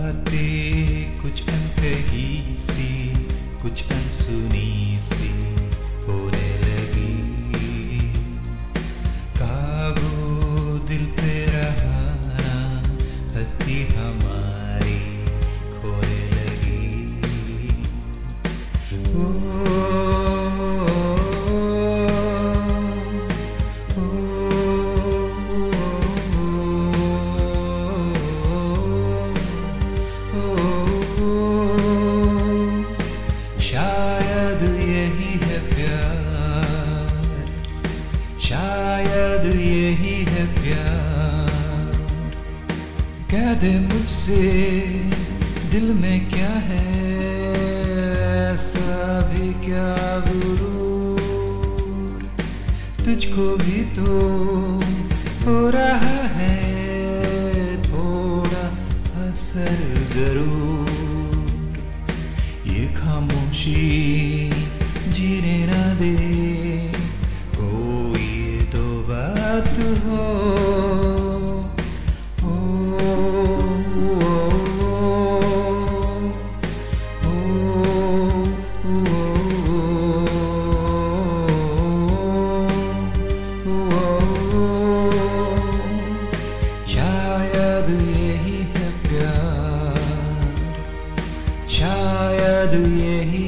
बातें कुछ अनकही सी, कुछ अनसुनी सी होने लगी। काबू दिल पे रहा ना, हस्ती हमारी खोने लगी। शायद यही है प्यार, शायद यही है प्यार। कह दे मुझसे दिल में क्या है, ऐसा भी क्या गुरूर। तुझको भी तो हो रहा है थोड़ा असर जरूर। ये खामोशी जीने ना दे, कोई तो बात हो। शायद यही है प्यार, शायद यही